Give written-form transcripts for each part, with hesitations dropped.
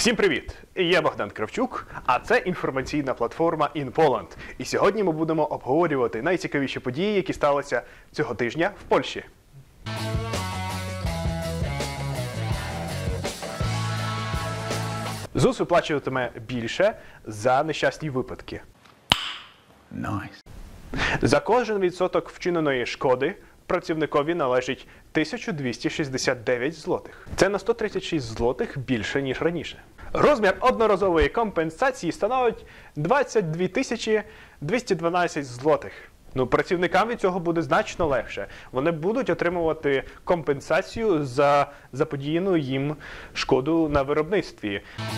Всім привіт! Я Богдан Кравчук, а це інформаційна платформа InPoland. І сьогодні ми будемо обговорювати найцікавіші події, які сталися цього тижня в Польщі. ЗУС виплачуватиме більше за нещасні випадки. Nice. За кожен відсоток вчиненої шкоди працівникові належить 1269 злотих. Це на 136 злотих більше, ніж раніше. Розмір одноразової компенсації становить 22 212 злотих. Працівникам від цього буде значно легше. Вони будуть отримувати компенсацію за заподіяну їм шкоду на виробництві.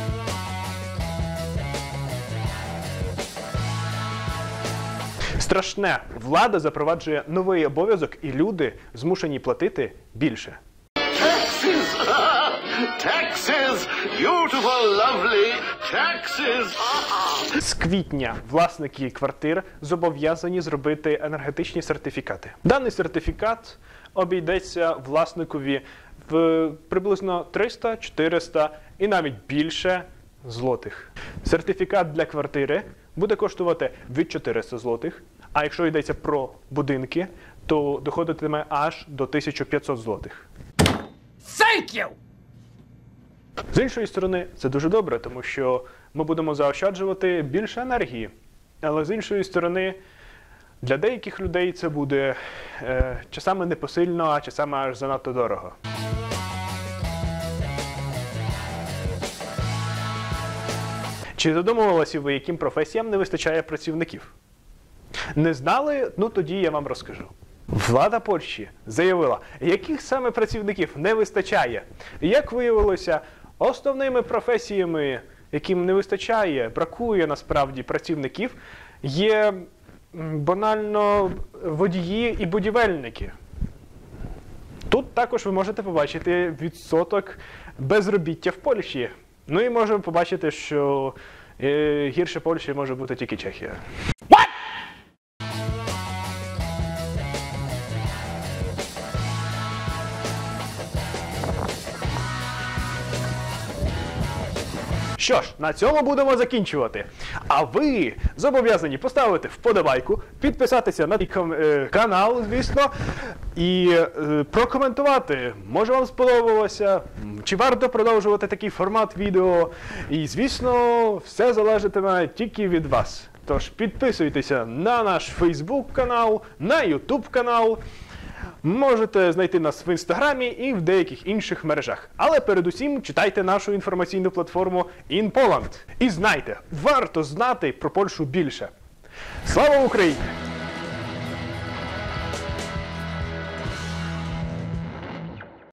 Страшне. Влада запроваджує новий обов'язок, і люди змушені платити більше. Taxes! Taxes! Beautiful, lovely taxes! З квітня власники квартир зобов'язані зробити енергетичні сертифікати. Даний сертифікат обійдеться власникові в приблизно 300, 400 і навіть більше злотих. Сертифікат для квартири буде коштувати від 400 злотих, а якщо йдеться про будинки, то доходитиме аж до 1500 злотих. Thank you! З іншої сторони, це дуже добре, тому що ми будемо заощаджувати більше енергії. Але з іншої сторони, для деяких людей це буде часами непосильно, а часами аж занадто дорого. Чи задумувалися ви, яким професіям не вистачає працівників? Не знали? Ну тоді я вам розкажу. Влада Польщі заявила, яких саме працівників не вистачає. Як виявилося, основними професіями, яким не вистачає, бракує насправді працівників, є банально водії і будівельники. Тут також ви можете побачити відсоток безробіття в Польщі. Ну і можемо побачити, що гірше Польщі може бути тільки Чехія. Що ж, на цьому будемо закінчувати. А ви зобов'язані поставити вподобайку, підписатися на канал, звісно, і прокоментувати, може вам сподобалося, чи варто продовжувати такий формат відео. І, звісно, все залежатиме тільки від вас. Тож підписуйтеся на наш Facebook канал, на YouTube канал. Можете знайти нас в Інстаграмі і в деяких інших мережах. Але передусім читайте нашу інформаційну платформу InPoland. І знайте, варто знати про Польщу більше. Слава Україні!